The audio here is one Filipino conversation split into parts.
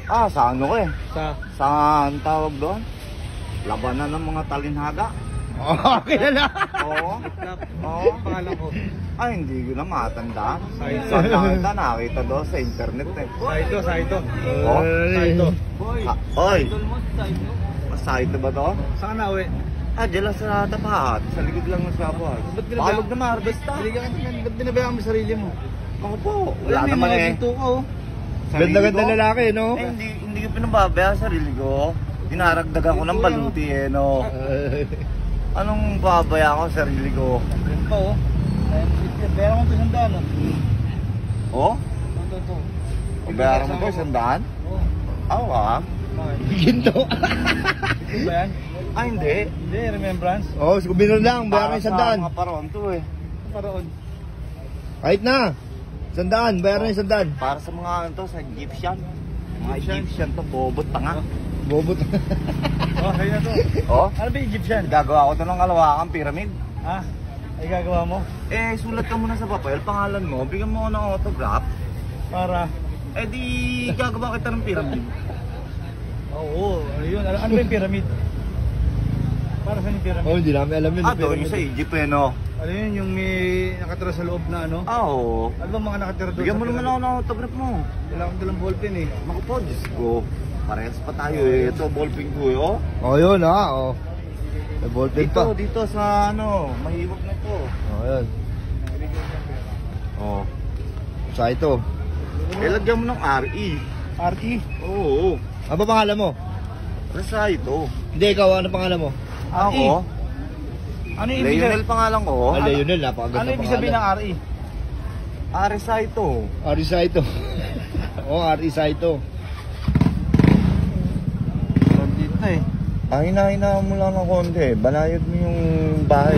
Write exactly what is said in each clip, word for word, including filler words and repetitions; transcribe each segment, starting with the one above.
Ah, sa ano ko eh? Sa? Sa ang tawag doon? Labanan ng mga talinhaga. Oo, kilala. Oo. Oo. Pangalan ko. Ay, hindi ko na matandaan. Saito. Saan nakita? Nakita doon sa internet eh. Saito, Saito. Oh? Saito. Ha, oy! Saito ba to? Saan na uwi? Ah, dyan lang sa tapat. Sa likod lang ng sabuhat. Ba't Palog na marvesta. Binigyan ka naman. Ba't binabayaan mo sarili mo? Ako po. Wala naman eh. Ginto ka oh. Ganda-ganda lalaki, no? Eh, hindi, hindi ko pinababaya sa sarili ko. Dinaragdagan ko ng baluti eh, no? Anong babaya ko sa sarili ko? Yan pa oh. Bayaran mo ito isang daan Oh? oh. Ito, ito. Bayaran mo ko isang daan? Oo. Ako ah? Ginto. Ito ba yan? Ah, hindi. Hindi, remembrance. Oo, oh, kumbino lang, bayaran Para isang sa daan. mga paron to eh. Paroon. Kahit na. Isang daan, bayaran isang daan. Para sa mga ano to, sa Egyptian. Mga Egyptian? Egyptian to, bobot tanga. Bobot. Oh, kayo na to. Oh? Ano ba Egyptian? Gagawa ko to ng kalawakang pyramid. Ah, ay gagawa mo? Eh, sulat ka muna sa papel, pangalan mo, bigyan mo ako ng autograph. Para? Eh di, gagawa kita ng pyramid. Oo, ano yun? Ano, ano ba yung pyramid? Para saan yung pyramid? Oh, hindi namin alam yun. Ah, doon yung sa Egypt eh, no? Ano yun, yung may nakatira sa loob na ano? Ah, oo. Ano ba mga nakatira doon? Bigyan mo sa naman pyramid? ako ng autograph mo. Wala akong dalang ballpen eh. Naku po, Diyos ko. Parehas pa tayo eh. Ito, ballpen ko eh, oh. Oh, yun ha, oh. May ballpen Dito, pa. dito sa ano, mahiwag na to. Oh, yun. Oh. Sa ito. Eh, lagyan mo ng R E. R E? Oo. Ano ba pangalan mo? Rasa ito. Hindi, ikaw, ano pangalan mo? Ako? Ano yung ibig Leonel sabihin? pangalan ko. Ah, Leonel, napakaganda Ano ibig sabihin ng R E? R E Saito. Ari Saito. Oo, Ari Saito. Dito na eh. Ah, hina-hina mo lang ng konti. Banayad mo yung bahay.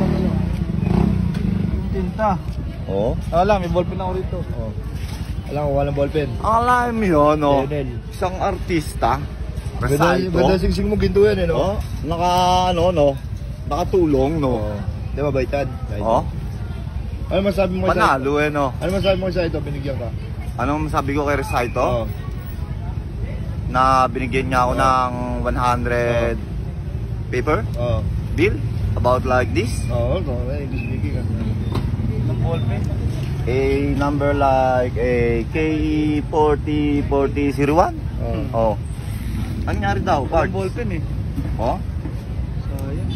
Tinta. Oh? Wala, may ballpen ako rito. Oh. Alam ko, walang ballpen. Alam mo yun, no? Leonel. Isang artista. Ganda, Resalto. ganda singsing mo, ginto yan eh, no? Oh, naka, ano, no? Nakatulong, no? Oo. Di ba, baitad? Oh? Ano masabi mo kay Saito? Panalo, eh, no? Ano masabi mo kay Saito? Binigyan ka? Anong sabi ko kay Resaito? Oo. Na binigyan niya ako Oh. ng one hundred paper Oo. bill about like this. Oo, oo. English speaking ka. Ng ballpen. A number like a K E forty forty zero one. Oo. Oh. Ano nangyari daw? Ng Cards? ballpen eh. Oh? Sayang.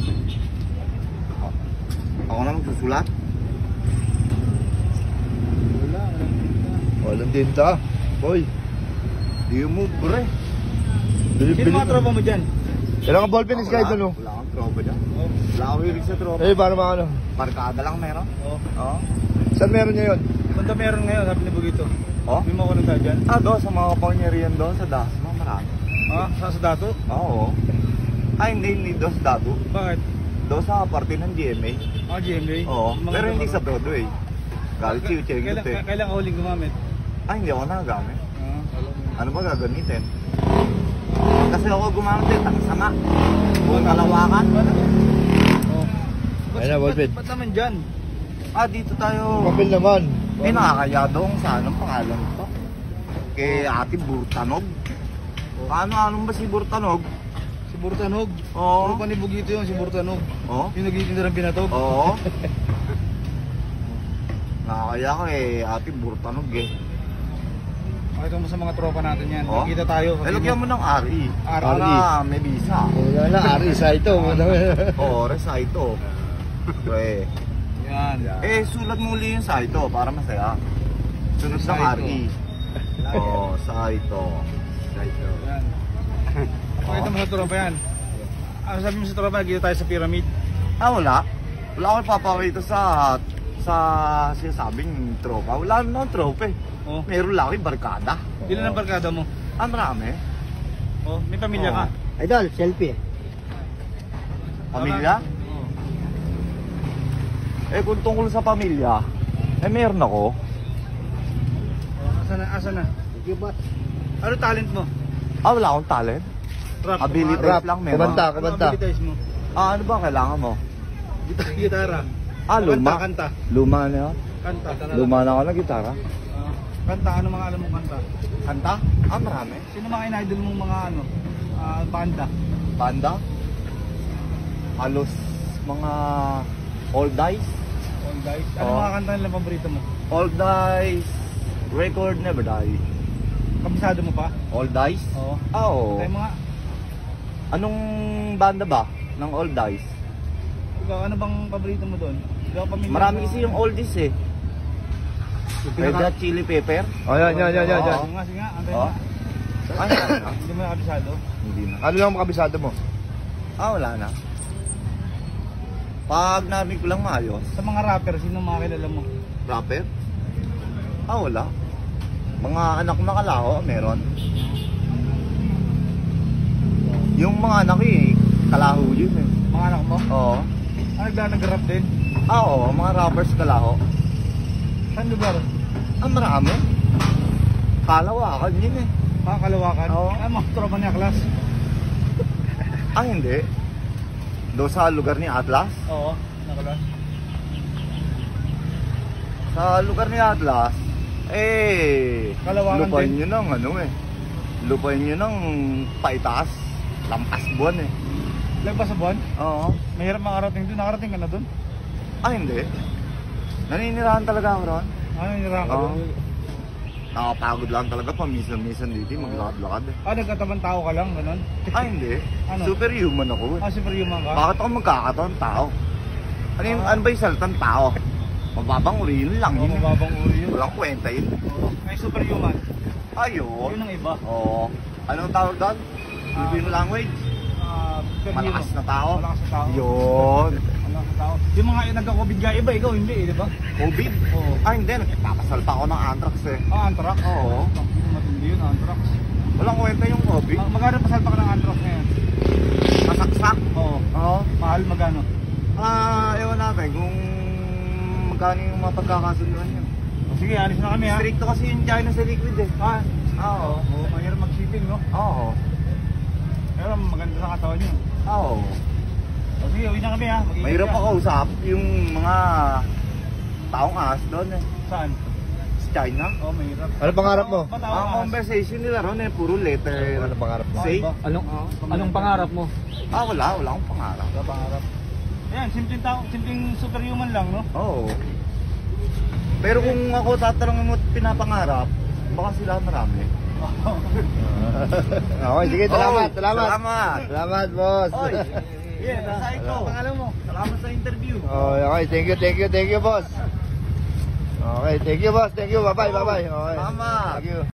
Ako na magsusulat? Wala, walang tinta. Walang tinta. Boy. Di mo, bre. Bili, Sino mga tropa mo dyan? Kailan ka ballpen is kahit ano? Wala akong tropa dyan. Wala akong hilig sa tropa. Eh, para mga ano? Barkada lang meron. Oo. Oh. Saan meron niya yun? Punta meron ngayon, sabi ni Bugito. Oh? May mga kunong tayo dyan? Ah, doon sa mga kapangyarihan doon sa Dasma, marami. Ah, sa sa dato? Oo. Ay, hindi, hindi doon sa Dato. Bakit? Doon sa parte ng G M A. Ah, G M A? Oo. Mga Pero hindi tropa sa ko. Broadway. Galit si Uche Kailan, eh. kailan ka huling gumamit? Ay, hindi ako nagagamit. Ah, alam mo. Ano ba gagamitin? Kasi ako gumamit eh, tangsanga. Buong kalawakan. Oh. Ayun na, ballpen. Ba't naman dyan? Ah, dito tayo. Papel naman. Eh, nakakaya doon sa anong pangalan ko? Kay Ate Burtanog. Ano, anong ba si Burtanog? Si Burtanog. Oo. Tropa ni Bugito yun, si Burtanog. Oo. Yung nagtitinda ng binatog. Oo. Nakakaya ko eh, Ate Burtanog eh. Pakita mo sa mga tropa natin yan. Oh? Nakita tayo. Eh, lagyan mo ng R E. R E. Para may visa. Wala na, Ari Saito. Oo, Resaito. Pre. Yan. Eh, sulat mo uli yung Saito para masaya. Sunod ng Saito. R E. Oo, Saito. Saito. Yan. Pakita mo sa tropa yan. Ano sabi mo sa tropa, nagkita tayo sa pyramid. Ah, wala. Wala akong papakita sa sa sinasabing tropa. Wala naman tropa eh. Oh. Meron lang akong barkada. Ilan ang barkada mo? Ah, marami. Oh, may pamilya Oo. ka. Idol, selfie. Pamilya? Oh. Eh, kung tungkol sa pamilya, eh meron ako. Oh, asa na, asa na? Ano talent mo? Ah, wala akong talent. Rap. Ability Rap. lang meron. Kumanta. Ano ang abilities mo? Ah, ano ba kailangan mo? Gitara. Gitara. Ah, luma. Kanta, kanta. Luma na yun? Kanta. Luma na ako na gitara. Ah, kanta, ano mga alam mo kanta? Kanta? Ah, marami. Sino mga in-idol mong mga ano, ah, banda? Banda? Halos mga All Dice. All guys. Ano Oo. mga kanta nila paborito mo? All Dice. Record Never Die. Kabisado mo pa? All Dice? Oo. Ah, oo. Tayo mga, Anong banda ba ng All Dice? ikaw, ano bang paborito mo doon? Ikaw pamilya Marami mo? kasi yung oldies eh. Red Hot Chili Pepper. Oh, yan, yan, yan, yan. yan. Oo nga, sige nga. Antay Oh. nga. Ay, wala na. Hindi mo nakabisado? Hindi na. Ano lang makabisado mo? Ah, wala na. Pag narinig ko lang maayos. Sa mga rapper, sino mga kilala mo? Rapper? Ah, wala. Mga anak na kalaho, meron. Yung mga anak ko eh, kalaho yun eh. Mga anak mo? Oo. Ah, nagla nag-rap din? Ah, oo, mga rappers kalaho. Saan lugar? Ah, marami. Kalawakan yun eh. Ah, Kalawakan? Oo. Ah, mga tropa niya, class? Ah, hindi. Doon sa lugar ni Atlas. Oo, nakalas. Sa lugar ni Atlas, eh, Kalawakan lupain din. nyo ng ano eh. Lupain nyo ng paitaas. Lampas buwan eh. Lagpas sa buwan? Oo. Mahirap makarating doon. Nakarating ka na doon? Ah, hindi. Naninirahan talaga ako ron. Ano yung nirang ka Oo. doon? Nakapagod lang talaga paminsan-minsan dito, maglakad-lakad eh. Ah, nagkatabang tao ka lang, ganun? Ah, hindi. Ano? Superhuman ako eh. Ah, superhuman ka? Bakit ako magkakataon tao? Ano, yung, Ah. ano ba yung salitang tao? Mababang uri, yun lang Oo, yun. eh. mababang uri yun. Walang kwenta yun. Oo. Ay, superhuman. Ayun. Yun ang iba. Oo. Anong tawag doon? Ah. Filipino language? Ah, superhuman. Malakas na tao? Malakas na tao. Yun. Malakas na tao. Yung mga nagka-COVID nga iba, ikaw hindi eh, di ba? COVID? Oo. Ah, hindi. Nagpapasalpa ako ng anthrax eh. Ah, anthrax? Oo. Ang matindi yun, anthrax. Walang kwenta yung COVID. Ah, magkano pasalpa ka ng anthrax ngayon? Masaksak. Oo. Oo. Mahal, magkano? Ah, ewan natin kung magkano yung mga pagkakasunduan yun. Oh, sige, alis na kami ha. Stricto kasi yung China sa liquid eh. Ah, Oo. oo. Mahirap mag-shipping, no? Oo. Pero maganda sa katawan nyo. Oo. O sige, uwi na kami ha. Mag-iingat Mahirap ka. ako usap yung mga taong ahas doon eh. Saan? Sa China. Oo, mahirap. Ano pangarap mo? Ba't ako Ang ahas? conversation nila ron eh, puro letter. Ano pangarap mo? Say? Iba. Anong Oo, anong pangarap mo? Ah, wala. Wala akong pangarap. Wala pangarap. Yan, simpleng tao, simpleng superhuman lang, no? Oo. Pero kung ako tatanungin mo at pinapangarap, baka sila marami. Okay, sige, salamat, Oh, salamat. salamat. Salamat, boss. Oy, yeah, nasa ito. Pangalan mo? Salamat sa interview. Oh, okay, thank you, thank you, thank you, boss. Okay, thank you, boss. Thank you. Bye-bye, bye-bye. Okay. Salamat. Thank you.